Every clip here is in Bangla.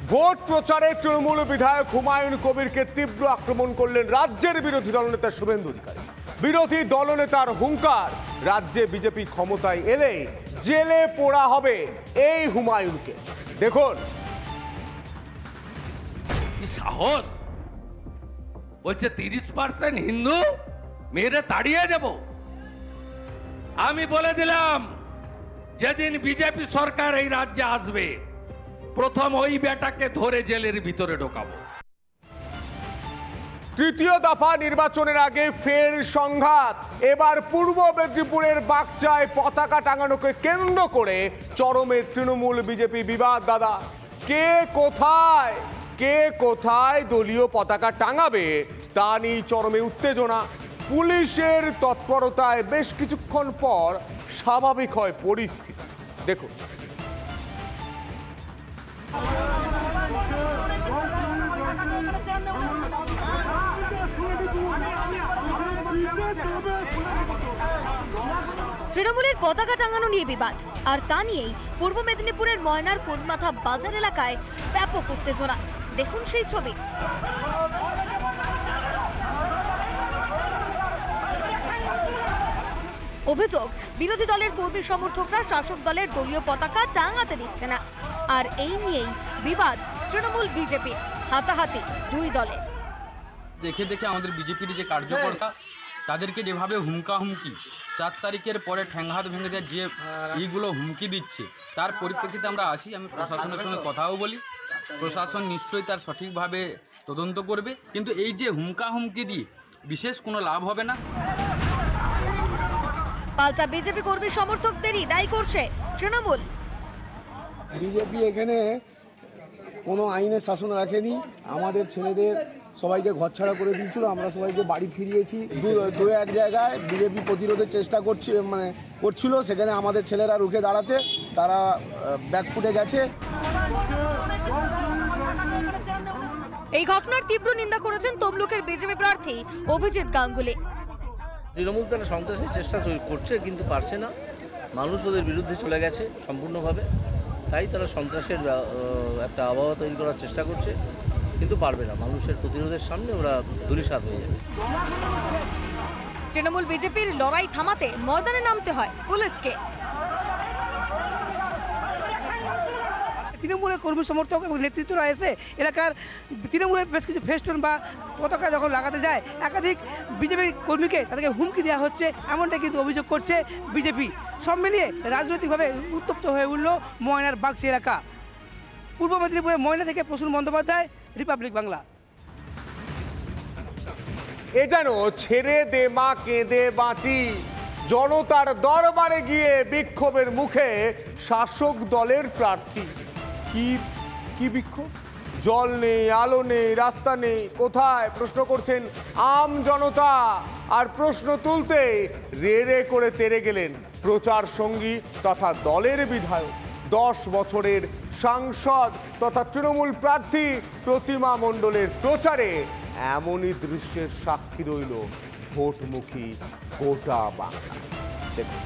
ভোট প্রচারে তৃণমূল বিধায়ক হুমায়ুন কবিরকে তীব্র আক্রমণ করলেন রাজ্যের বিরোধী দলনেতা শুভেন্দু অধিকারী। বিরোধী দলনেতার হুঙ্কার, রাজ্যে বিজেপি ক্ষমতায় এলে জেলে পোড়া হবে এই হুমায়ুনকে। দেখুন কি সাহস, বলছে 30% হিন্দু মেরে তাড়িয়ে যাব। আমি বলে দিলাম যেদিন বিজেপি সরকার এই রাজ্যে আসবে প্রথম ওই বেটাকে ধরে জেলের ভিতরে ঢোকাবো। তৃতীয় দফা নির্বাচনের আগে ফের সংঘাত। এবার পূর্ব মেদিনীপুরের বাগচায় পতাকা টাঙানোকে কেন্দ্র করে চরমে তৃণমূল বিজেপি বিবাদ। দাদা, কে কোথায় দলীয় পতাকা টাঙাবে তা নিয়ে চরমে উত্তেজনা। পুলিশের তৎপরতায় বেশ কিছুক্ষণ পর স্বাভাবিক হয় পরিস্থিতি। দেখুন তৃণমূলের পতাকা টাঙানো নিয়ে বিবাদ, আর তা নিয়েই পূর্ব মেদিনীপুরের ময়নার কোটমাথা বাজার এলাকায় ব্যাপক উত্তেজনা। দেখুন সেই ছবি। অভিযোগ, বিরোধী দলের কর্মী সমর্থকরা শাসক দলের দলীয় পতাকা টাঙাতে দিচ্ছে না, আর এই নিয়েই বিবাদ তৃণমূল বিজেপি, হাতাহাতি দুই দলে। দেখে দেখে আমাদের বিজেপির যে কার্যকর্তা তাদেরকে যেভাবে হুমকি 4 তারিখের পরে ঠ্যাংহাত ভেঙে দেওয়ার যে এইগুলো হুমকি দিচ্ছে, তার পরিপ্রেক্ষিতে আমরা আসি। আমি প্রশাসনের সঙ্গে কথাও বলি, প্রশাসন নিশ্চয়ই তার সঠিকভাবে তদন্ত করবে, কিন্তু এই যে হুমকি দিয়ে বিশেষ কোনো লাভ হবে না। পাল্টা বিজেপি কর্মী সমর্থকদেরই দায়ী করছে তৃণমূল। বিজেপি এখানে কোনো আইনের শাসন রাখেনি, আমাদের ছেলেদের সবাইকে ঘরছাড়া করে দিয়েছিল, আমরা সবাইকে বাড়ি ফিরিয়েছি। দু এক জায়গায় বিজেপি প্রতিরোধের চেষ্টা করছিল, সেখানে আমাদের ছেলেরা রুখে দাঁড়াতে তারা ব্যাকফুটে গেছে। এই ঘটনার তীব্র নিন্দা করেছেন তমলুকের বিজেপি প্রার্থী অভিজিৎ গাঙ্গুলি। তৃণমূল তারা সন্ত্রাসের চেষ্টা করছে, কিন্তু পারছে না। মানুষ ওদের বিরুদ্ধে চলে গেছে সম্পূর্ণভাবে, তাই তারা সন্ত্রাসের একটা আবহাওয়া তৈরি করার চেষ্টা করছে, কিন্তু পারবে না। মানুষের প্রতিরোধের সামনে ওরা ধূলিসাৎ হয়ে যাবে। তৃণমূল বিজেপির লড়াই থামাতে ময়দানে নামতে হয় পুলিশকে। তৃণমূলের কর্মী সমর্থক এবং নেতৃত্বরা এসে এলাকার তৃণমূলের বেশ কিছু ফেস্টুন বা পতাকা যখন লাগাতে যায়, একাধিক বিজেপি কর্মীকে তাদেরকে হুমকি দেওয়া হচ্ছে, এমনটা কিন্তু অভিযোগ করছে বিজেপি। সব মিলিয়ে রাজনৈতিকভাবে উত্তপ্ত হয়ে উঠল ময়নার বাগচি এলাকা। পূর্ব মেদিনীপুরের ময়না থেকে প্রসূন বন্দ্যোপাধ্যায়, রিপাবলিক বাংলা। এ যেন ছেড়ে দে মা কেঁদে বাঁচি। জনতার দরবারে গিয়ে বিক্ষোভের মুখে শাসক দলের প্রার্থী। কি বিক্ষোভ? জল নেই, আলো নেই, রাস্তা নেই, কোথায় প্রশ্ন করছেন আম জনতা। আর প্রশ্ন তুলতে রে করে তেরে গেলেন প্রচার সঙ্গী তথা দলের বিধায়ক, 10 বছরের সাংসদ তথা তৃণমূল প্রার্থী প্রতিমা মণ্ডলের প্রচারে। এমনই দৃশ্যের সাক্ষী রইল ভোটমুখী গোটা বাংলা। দেখুন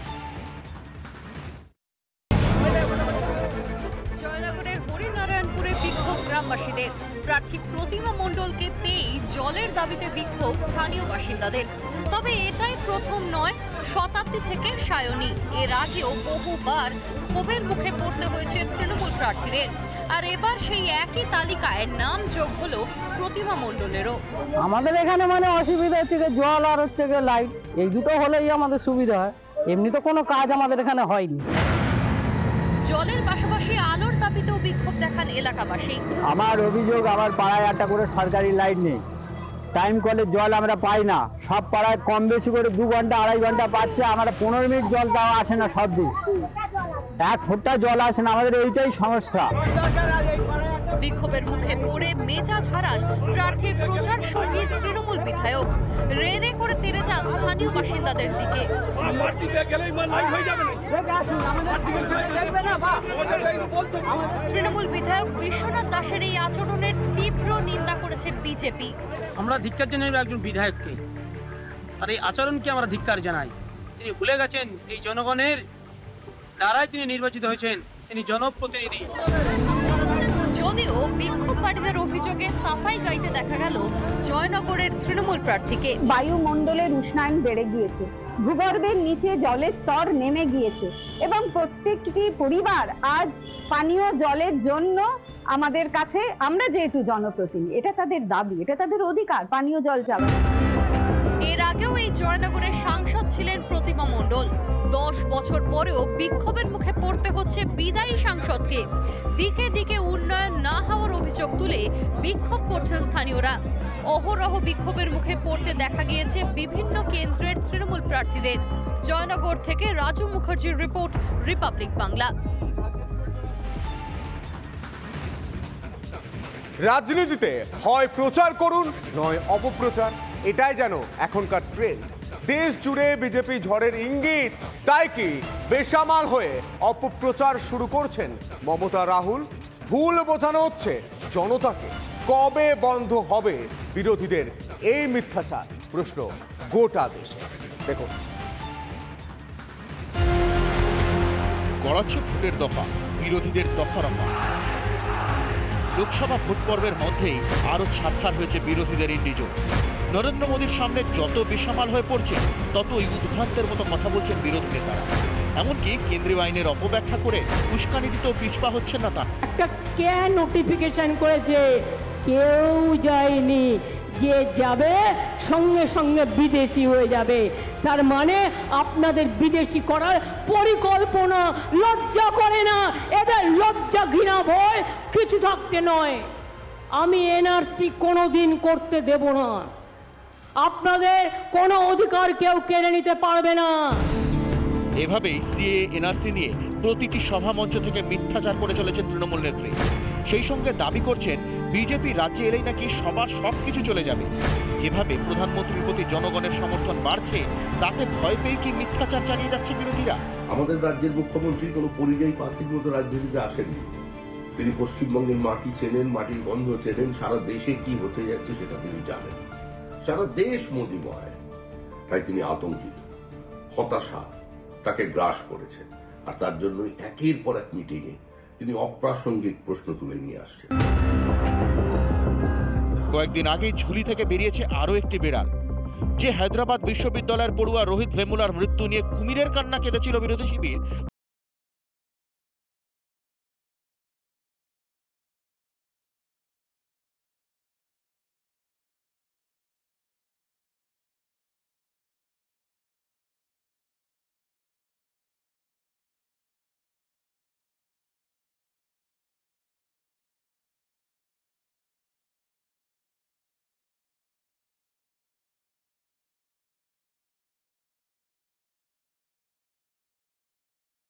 জয়নগরের হরিনারায়ণপুরে বিক্ষোভ গ্রামবাসীদের। প্রার্থী প্রতিমা মণ্ডলকে পেয়ে জলের দাবিতে বিক্ষোভ স্থানীয় বাসিন্দাদের। তবে এটাই প্রথম নয়, শতাব্দী থেকে সায়নী। এর আগেও বহুবার ক্ষোভের মুখে পড়তে হয়েছে তৃণমূল প্রার্থীদের, আর এবার সেই একই তালিকায় নাম যোগ হলো প্রতিমা মণ্ডলেরও। আমাদের এখানে মানে অসুবিধা হচ্ছে যে জল আর হচ্ছে যে লাইট, এই দুটো হলেই আমাদের সুবিধা হয়, এমনি তো কোনো কাজ আমাদের এখানে হয়নি। জলের পাশাপাশি আলোর দাবিতেও বিক্ষোভ দেখান এলাকাবাসী। আমার অভিযোগ, আমার পাড়ায় একটা করে সরকারি লাইট নেই, টাইম কলের জল আমরা পাই না। সব পাড়ায় কম বেশি করে 2 ঘন্টা 2.5 ঘন্টা পাচ্ছে, আমরা 15 মিনিট জল দেওয়া আসে না, সব দিন 1 ফুটটা জল আসে না, আমাদের এইটাই সমস্যা। বিক্ষোভের মুখে পড়ে মেজাজ হারান প্রার্থীর প্রচার সঙ্গী তৃণমূল বিধায়ক। রে করে তেরে যান স্থানীয় বাসিন্দাদের দিকে। তৃণমূল বিধায়ক বিশ্বনাথ দাসের এই আচরণের তীব্র নিন্দা করেছে বিজেপি। আমরা ধিক্কার জানাই একজন বিধায়ককে, আর এই আচরণকে আমরা ধিক্কার জানাই। তিনি ভুলে গেছেন এই জনগণের দ্বারাই তিনি নির্বাচিত হয়েছেন, তিনি জনপ্রতিনিধি। যদিও বিক্ষোভকারীদের অভিযোগে সাফাই গাইতে দেখা গেল জয়নগরের তৃণমূল প্রার্থীকে। বায়ুমণ্ডলের উষ্ণায়ন বেড়ে গিয়েছে, ভূগর্ভের নিচে জলের স্তর নেমে গিয়েছে এবং প্রত্যেকটি পরিবার আজ পানীয় জলের জন্য আমাদের কাছে, আমরা যেহেতু জনপ্রতিনিধি, এটা তাদের দাবি, এটা তাদের অধিকার পানীয় জল চাওয়া। এর আগেও এই জয়নগরের সাংসদ ছিলেন প্রতিমা মণ্ডল। 10 বছর পরেও বিক্ষোভের মুখে পড়তে হচ্ছে বিদায়ী সাংসদকে। দিকে দিকে উন্নয়ন না হওয়ার অভিযোগ তুলে বিক্ষোভ করছেন স্থানীয়রা। অহরহ বিক্ষোভের মুখে পড়তে দেখা গিয়েছে বিভিন্ন কেন্দ্রের তৃণমূল প্রার্থীদের। জয়নগর থেকে রাজু মুখার্জির রিপোর্ট, রিপাবলিক বাংলা। রাজনীতিতে হয় প্রচার করুন নয় অপপ্রচার, এটাই যেন এখনকার ট্রেন্ড। দেশ জুড়ে বিজেপি ঝড়ের ইঙ্গিত, তাই কি বেসামাল হয়ে অপপ্রচার শুরু করছেন মমতা রাহুল? ভুল বোঝানো হচ্ছে জনতাকে। কবে বন্ধ হবে বিরোধীদের এই মিথ্যাচার? প্রশ্ন গোটা দেশে। দেখুন, গড়াচ্ছে ভোটের দফা, বিরোধীদের দফা রফা। লোকসভা ভোট পর্বের মধ্যেই আরো ছাড়খার হয়েছে বিরোধীদের ইন্ডিজোর। নরেন্দ্র মোদীর সামনে যত বেসামাল হয়ে পড়ছে, ততই উদ্ভ্রান্তের মতো কথা বলছেন বিরোধী নেতারা। এমনকি কেন্দ্রীয় আইনের অপব্যাখ্যা করে উস্কানি দিতেও পিছপা হচ্ছেন না তারা। একটা কে নোটিফিকেশন করেছে, কেউ যায়নি, যে যাবে সঙ্গে সঙ্গে বিদেশি হয়ে যাবে। তার মানে আপনাদের বিদেশি করার পরিকল্পনা। লজ্জা করে না এদের? লজ্জা ঘৃণা ভয় কিছু থাকতে নয়। আমি এনআরসি কোনোদিন করতে দেব না। আপনাদের কোনো অধিকার কেউ কেড়ে নিতে পারবে না। এভাবেই সিএ এনআরসি নিয়ে প্রতিটি সভামঞ্চ থেকে মিথ্যাচার করে চলেছেন তৃণমূল নেত্রী। সেই সঙ্গে দাবি করছেন বিজেপি রাজ্যে এলেই নাকি সবার সবকিছু চলে যাবে। যেভাবে প্রধানমন্ত্রীর প্রতি জনগণের সমর্থন বাড়ছে, তাতে ভয় পেয়ে কি মিথ্যাচার চালিয়ে যাচ্ছে বিরোধীরা? আমাদের রাজ্যের মুখ্যমন্ত্রী কোনো পরিযায়ী পাখির মতো রাজনীতিতে আসেননি। তিনি পশ্চিমবঙ্গের মাটি চেনেন, মাটির গন্ধ চেনেন, সারা দেশে কি হতে যাচ্ছে সেটা তিনি জানেন। সারা দেশ মোদিময়, তাই তিনি আতঙ্কিত, হতাশা তাকে গ্রাস করেছে। আর তার জন্যই একের পর এক মিটিংয়ে তিনি অপ্রাসঙ্গিক প্রশ্ন তুলে নিয়ে আসছেন। কয়েকদিন আগেই ঝুলি থেকে বেরিয়েছে আরো একটি বিড়াল। যে হায়দ্রাবাদ বিশ্ববিদ্যালয়ের পড়ুয়া রোহিত ভেমুলার মৃত্যু নিয়ে কুমিরের কান্না কেঁদেছিল বিরোধী শিবির,